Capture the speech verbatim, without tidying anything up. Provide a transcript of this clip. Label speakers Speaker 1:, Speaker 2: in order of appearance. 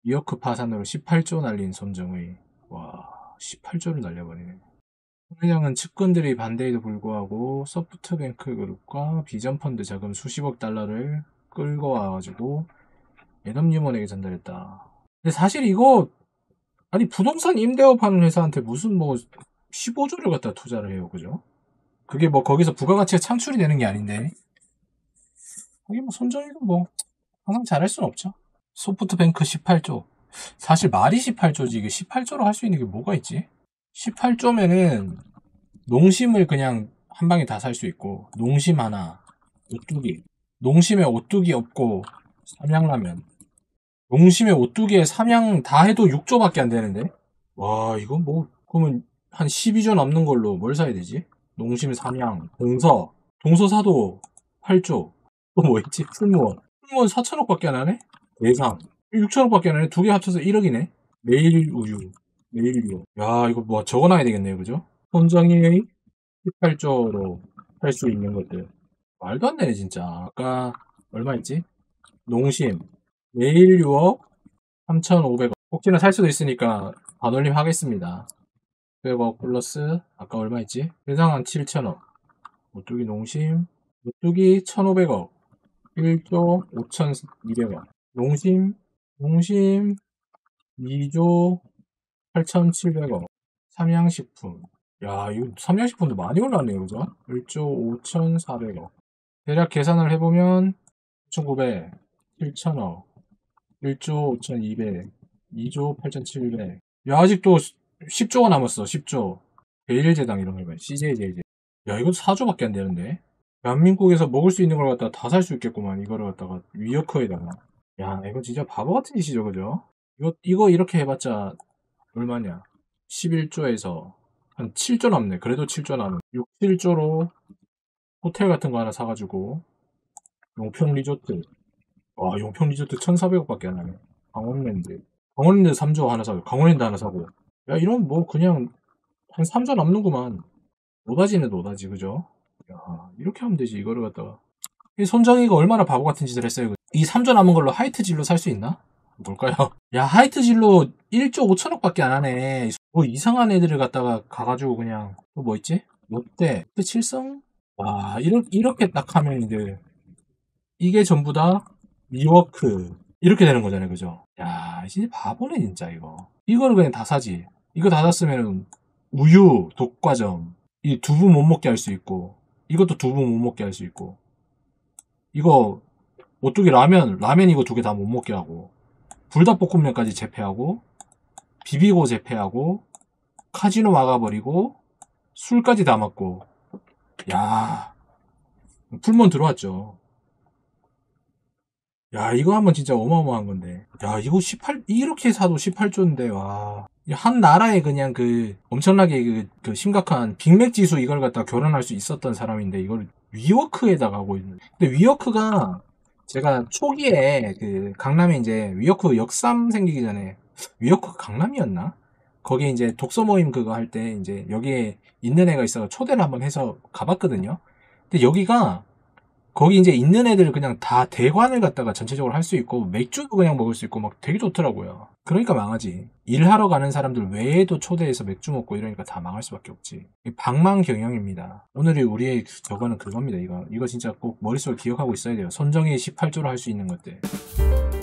Speaker 1: 위어크 파산으로 십팔 조 날린 손정의. 와, 십팔 조를 날려버리네. 통일량은 측근들의 반대에도 불구하고 소프트뱅크 그룹과 비전펀드 자금 수십억 달러를 끌고 와가지고 애덤 뉴먼에게 전달했다. 근데 사실 이거 아니 부동산 임대업 하는 회사한테 무슨 뭐 십오 조를 갖다 투자를 해요, 그죠? 그게 뭐 거기서 부가가치가 창출이 되는 게 아닌데 이게 뭐 손정이도 뭐 항상 잘할 수는 없죠. 소프트뱅크 십팔 조. 사실 말이 십팔 조지 이게 십팔 조로 할 수 있는 게 뭐가 있지? 십팔 조면은 농심을 그냥 한 방에 다 살 수 있고, 농심 하나, 오뚜기. 농심에 오뚜기 없고 삼양라면. 농심에 오뚜기에 삼양 다 해도 육 조밖에 안 되는데? 와, 이건 뭐 그러면 한 십이 조 남는 걸로 뭘 사야 되지? 농심, 삼양, 동서. 동서 사도 팔 조. 또 뭐 있지? 풀무원. 풀무원 사천억밖에 안 하네? 대상. 육천억밖에 안 하네? 두 개 합쳐서 일억이네? 매일우유. 매일우유. 야, 이거 뭐 적어놔야 되겠네요, 그죠? 손정희의 십팔 조로 할 수 있는 것들. 말도 안 되네, 진짜. 아까 얼마 있지? 농심. 매일 유억 삼천오백억. 혹시나 살 수도 있으니까 반올림 하겠습니다. 백억 플러스 아까 얼마 있지? 회상한 칠천억. 오뚜기 농심. 오뚜기 천오백억. 일 조 오천이백억. 농심. 농심 이 조 팔천칠백억. 삼양식품. 야, 이거 삼양식품도 많이 올랐네요, 그죠? 일 조 오천사백억. 대략 계산을 해보면 오천구백, 칠천억, 일 조 오천이백, 이 조 팔천칠백. 야, 아직도 십 조가 남았어, 십 조. 제일제당 이런 거 해봐요. 씨제이제일. 야, 이거 사 조밖에 안 되는데? 대한민국에서 먹을 수 있는 걸 갖다가 다 살 수 있겠구만, 이거를 갖다가 위어커에다가. 야, 이거 진짜 바보 같은 짓이죠, 그죠? 이거, 이거 이렇게 해봤자 얼마냐? 십일 조에서 한 칠 조 남네. 그래도 칠 조 남은. 육, 칠 조로 호텔 같은 거 하나 사가지고 용평 리조트. 와, 용평 리조트 천사백억밖에 안 하네. 강원랜드. 강원랜드 삼 조 하나 사고, 강원랜드 하나 사고. 야, 이런 뭐 그냥 한 삼 조 남는구만. 노다지네, 노다지, 그죠? 야, 이렇게 하면 되지, 이거를 갖다가. 이 손정희가 얼마나 바보 같은 짓을 했어요. 이 삼 조 남은 걸로 하이트 진로 살 수 있나? 뭘까요? 야, 하이트 진로 일 조 오천억밖에 안 하네. 뭐 이상한 애들을 갖다가 가가지고 그냥 또 뭐 있지? 롯데, 롯데 칠성? 와, 이렇게, 이렇게 딱 하면 이제 이게 전부 다 위워크 이렇게 되는 거잖아요, 그죠? 야, 진짜 바보네 진짜 이거. 이거를 그냥 다 사지. 이거 다 샀으면 우유, 독과점 이 두부 못 먹게 할 수 있고, 이것도 두부 못 먹게 할 수 있고, 이거 오뚜기 라면, 라면 이거 두 개 다 못 먹게 하고, 불닭볶음면까지 제패하고, 비비고 제패하고, 카지노 막아버리고, 술까지 다 먹고. 야, 풀몬 들어왔죠. 야, 이거 한번 진짜 어마어마한 건데. 야, 이거 십팔, 이렇게 사도 십팔 조인데, 와. 한 나라에 그냥 그, 엄청나게 그, 그 심각한 빅맥 지수 이걸 갖다 결혼할 수 있었던 사람인데, 이걸 위워크에다가 하고 있는. 근데 위워크가, 제가 초기에 그, 강남에 이제, 위워크 역삼 생기기 전에, 위워크 강남이었나? 거기에 이제 독서 모임 그거 할 때, 이제, 여기에 있는 애가 있어서 초대를 한번 해서 가봤거든요. 근데 여기가, 거기 이제 있는 애들 그냥 다 대관을 갖다가 전체적으로 할 수 있고 맥주도 그냥 먹을 수 있고 막 되게 좋더라고요. 그러니까 망하지. 일하러 가는 사람들 외에도 초대해서 맥주 먹고 이러니까 다 망할 수밖에 없지. 방망 경영입니다. 오늘의 우리의 저거는 그겁니다. 이거 이거 진짜 꼭 머릿속에 기억하고 있어야 돼요. 손정희 십팔 조로 할 수 있는 것들.